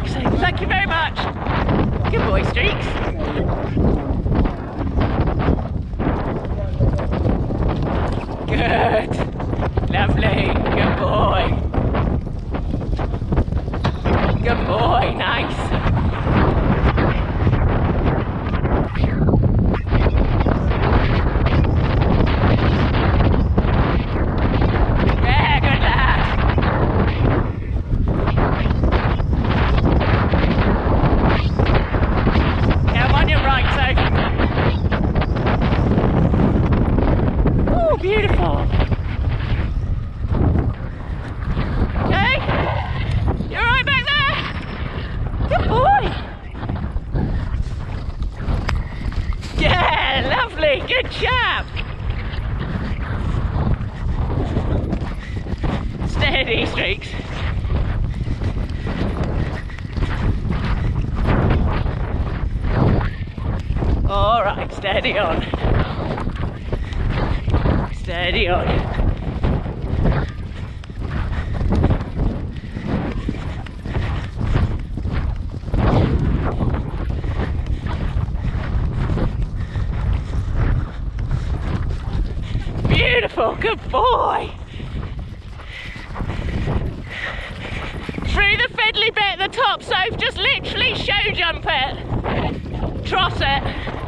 relaxing. Thank you very much. Good boy, Streaks. Good. Lovely. Good boy. Good boy. Nice. Good job! Steady, Streaks. Alright, steady on. Steady on. Beautiful, good boy. Through the fiddly bit at the top, so just literally show jump it. Trot it.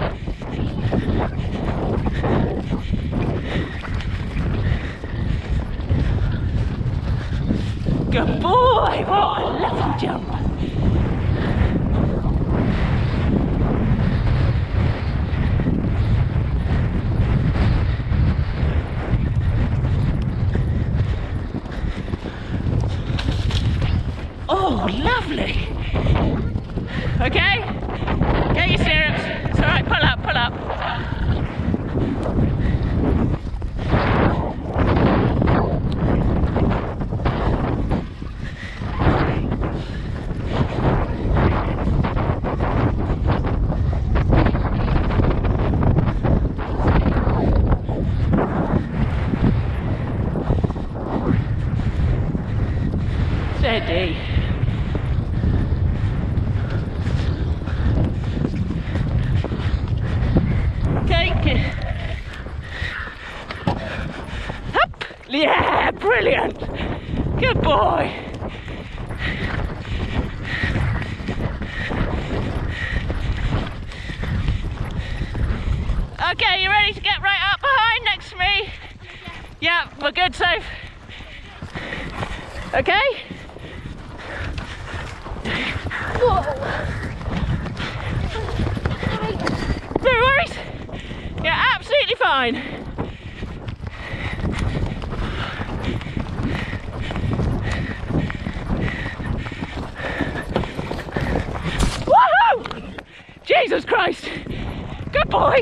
Good boy, what a lovely jump. Oh, lovely. Okay, get your stirrups. It's all right, pull up, pull up. Steady. Up. Yeah, brilliant. Good boy. Okay, you ready to get right up behind next to me? Yeah, we're good, so. Okay? Whoa. No worries. You're absolutely fine. Woohoo! Jesus Christ. Good boy.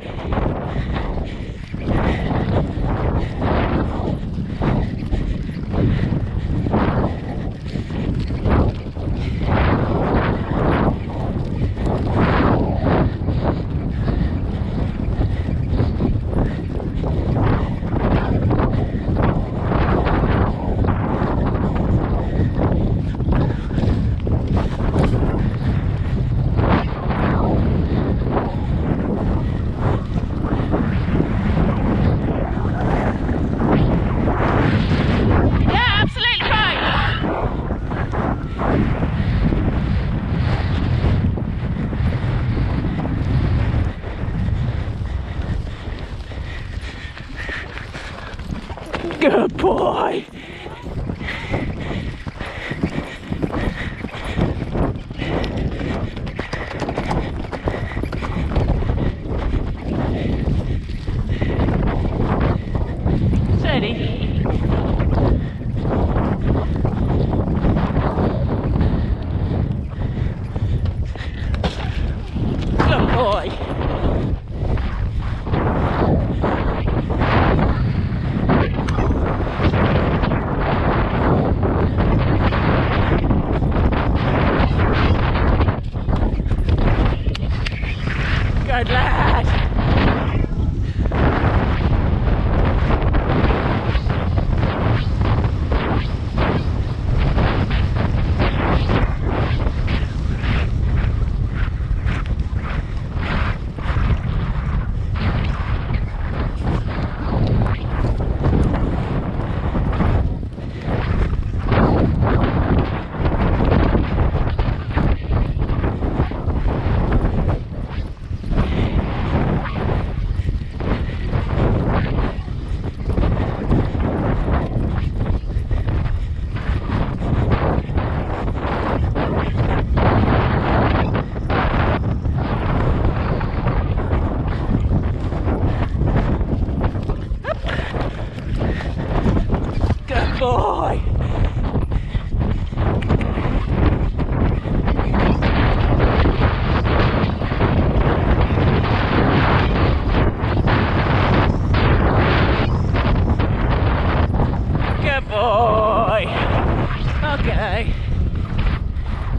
Good boy. Steady. Good boy.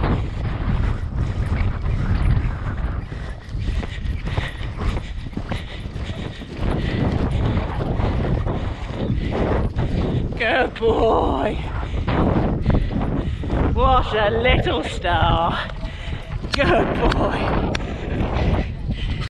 Good boy. What a little star. Good boy.